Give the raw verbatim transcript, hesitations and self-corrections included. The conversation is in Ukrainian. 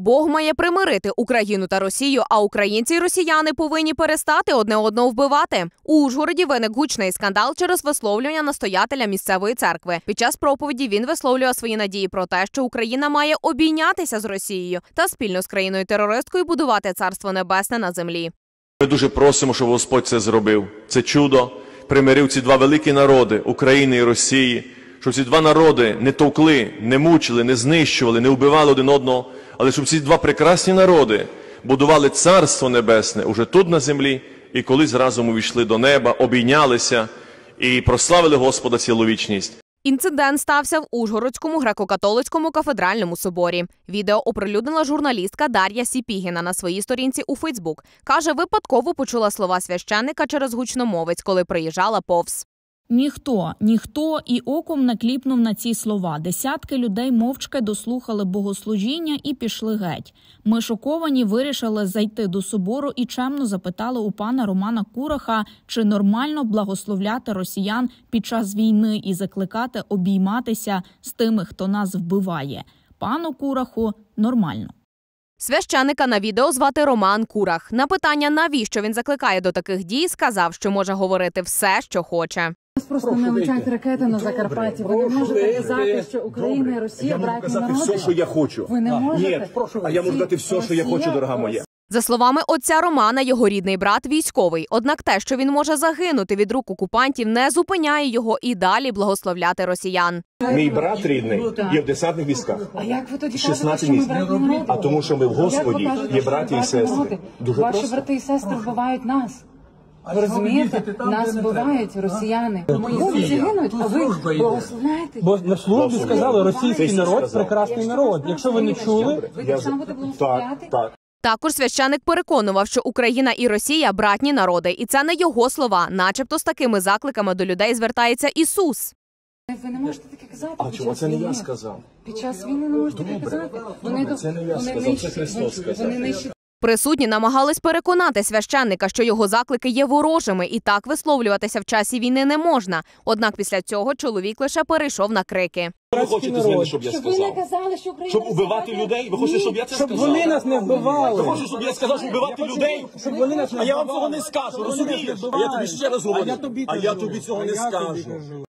Бог має примирити Україну та Росію, а українці й росіяни повинні перестати одне одного вбивати. У Ужгороді виник гучний скандал через висловлювання настоятеля місцевої церкви. Під час проповіді він висловлював свої надії про те, що Україна має обійнятися з Росією та спільно з країною-терористкою будувати Царство Небесне на землі. Ми дуже просимо, щоб Господь це зробив. Це чудо примирив ці два великі народи – України і Росії. Щоб ці два народи не товкли, не мучили, не знищували, не вбивали один одного, але щоб ці два прекрасні народи будували Царство Небесне уже тут на землі, і колись разом увійшли до неба, обійнялися і прославили Господа цілу вічність. Інцидент стався в Ужгородському греко-католицькому кафедральному соборі. Відео оприлюднила журналістка Дар'я Сіпігіна на своїй сторінці у Фейсбук. Каже, випадково почула слова священника через гучномовець, коли приїжджала повз. Ніхто, ніхто і оком не кліпнув на ці слова. Десятки людей мовчки дослухали богослужіння і пішли геть. Ми шоковані вирішили зайти до собору і чемно запитали у пана Романа Кураха, чи нормально благословляти росіян під час війни і закликати обійматися з тими, хто нас вбиває. Пану Кураху нормально. Священика на відео звати Роман Курах. На питання, навіщо він закликає до таких дій, сказав, що може говорити все, що хоче. Просто не летять ракети на Закарпатті. Ви не можете казати, що Україна і Росія братні народи. Я можу казати все, що я хочу. Ви не можете. Ні, а я можу казати все, що я хочу, дорога моя. За словами отця Романа, його рідний брат військовий. Однак те, що він може загинути від рук окупантів, не зупиняє його і далі благословляти росіян. Мій брат рідний є в десантних військах. А як ви тоді шістнадцять місяців. А тому, що ми в Господі є браті і сестри. Дуже Ваші просто. брати і сестри вбивають нас. Ви розумієте? Нас вбивають росіяни. Мої хлопці гинуть, а ви благословляєте. Бо на службі сказали, російський народ – прекрасний народ. Якщо ви не чули... Ви так само будете благословляти? Так. Також священик переконував, що Україна і Росія – братні народи. І це не його слова. Начебто з такими закликами до людей звертається Ісус. Ви не можете таке казати. А чому це не я сказав? Під час війни не можете таке казати. Добре, це не я сказав, це Христос сказав. Присутні намагались переконати священника, що його заклики є ворожими і так висловлюватися в часі війни не можна. Однак після цього чоловік лише перейшов на крики. Ви хочете з мене, щоб я Щоб ви сказав? не казали, що Україна... Щоб убивати людей? Ви хочете, щоб я це Щоб сказав? вони нас не вбивали. Ви хочете, щоб я сказав, що вбивати людей? Щоб вони нас не А я вам вбивали. цього не скажу, Щоб вони нас розумієш? не А я тобі вбивали. ще раз А говорю. я тобі А я кажу. тобі цього А не я тобі скажу. кажу.